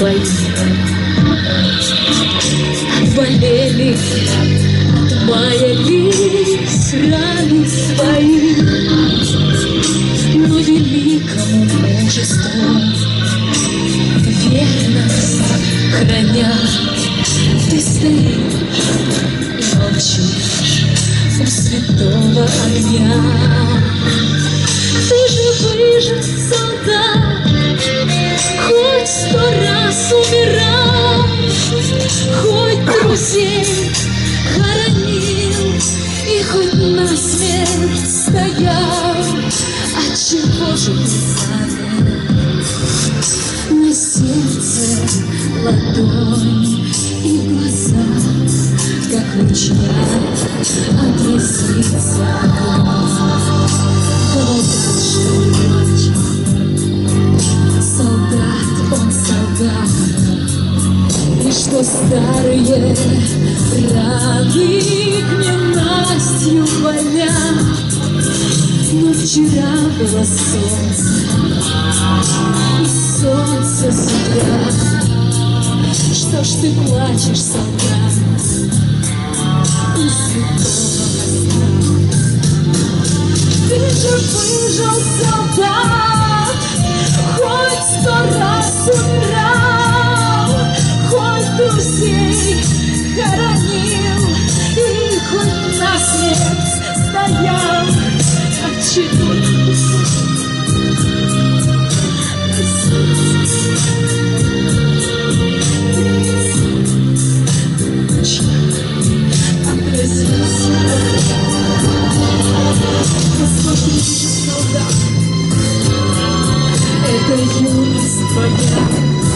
твои болели, отмаялись раны свои, но великому мужеству верность храня, ты стоишь и молчишь у святого огня. Ты же выжил, солдат, хоть 100 раз умирал, хоть друзей хоронил и хоть насмерть стоял. Отчего же ты замер? На сердце ладонь и глаза, как ручья, отразится огонь. Вот что плачет солдат, он солдат, и что старые раны к ненастью болят. Но вчера было солнце, и солнце с утра. Что ж ты плачешь, солдат, у святого огня? Ты же выжил, солдат, хоть 100 раз умирал, хоть друзей хоронил и хоть насмерть стоял. Отчего посмотри, солдат, это юность твоя,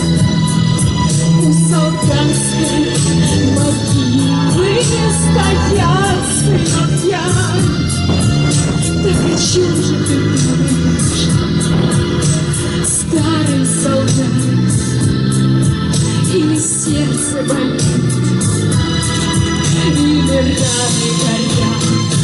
у солдатской могилы стоят сыновья. Так о чем же ты думаешь, старый солдат, или сердце болит, или раны горят?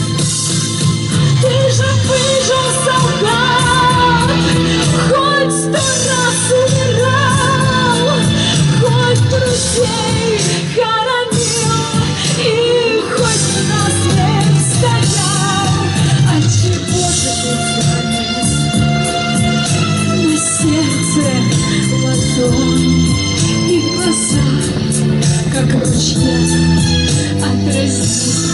Ты же выжил, солдат, хоть 100 раз умирал, хоть друзей хоронил и хоть насмерть стоял. Отчего же ты замер? На сердце ладонь и глаза, как ручья, отразись.